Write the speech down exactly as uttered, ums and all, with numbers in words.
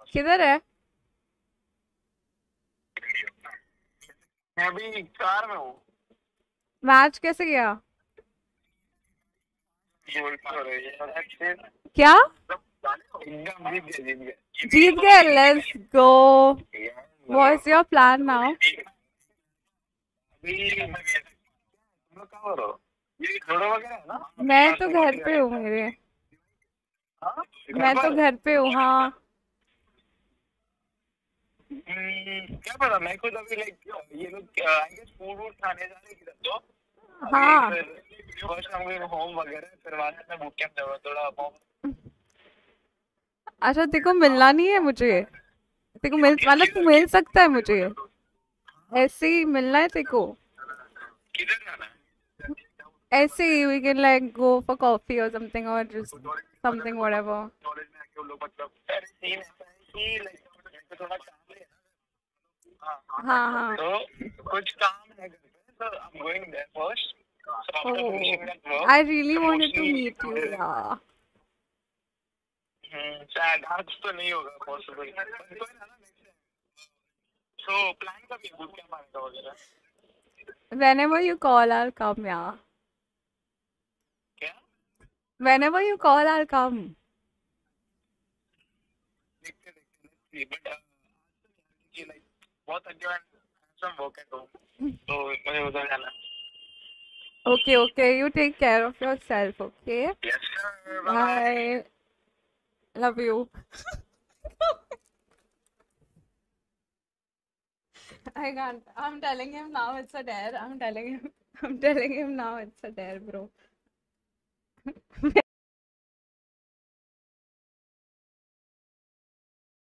किधर है? मैं अभी कार में हूँ। मैच कैसे गया? बोल तो रही है। क्या? एकदम जीत गए जीत गए। जीत गए, let's go. What's your plan now? अभी तुम लोग कहाँ हो रहे हो? ये घोड़ा वगैरह है ना? मैं तो घर पे हूँ मेरे। हाँ, घर मैं तो पर। घर पे हूँ, हाँ। हम्म, क्या पता, मैं खुद अभी लाइक ये लोग आई गेस फूड वूड खाने जा रहे हैं किधर तो। अभी हाँ। फिर फर्स्ट हम गए होम वगैरह, फिर बाद में बुक कैंप जाऊंगा थोड़ा होम। अच्छा, तेको मिलना नहीं है मुझे? तेको मिल मतलब तू मिल सकता है मुझे? ऐसे ही मिलना है तेको? किधर जाना है? ऐसे ही we can like go for coffee और समथिंग, और जस्ट समथिंग व्हाटएवर। कॉलेज में आके वो लोग मतलब अरे सीन ऐसा है कि लाइक घर पे थोड़ा काम है। हाँ हाँ हाँ, हाँ। तो कुछ काम है घर पे, so I'm going there first. So after oh, finishing that work, I really तो wanted to mostly meet you यार। हम्म, शायद आज तो नहीं होगा पॉसिबल, बट कोई ना ना नेक्स्ट टाइम। सो प्लान कब है बुक कैंप आने का वगैरह? Whenever you call, I'll come, yeah. क्या? Whenever you call, I'll come. देखते देखते बट ये लाइक बहुत अच्छा सम वर्क एट होम, तो मुझे उधर जाना है। Okay, okay. You take care of yourself, okay? Yes sir, bye bye. Bye. Love you. I can't. I'm telling him now it's a dare. I'm telling him. I'm telling him now it's a dare, bro.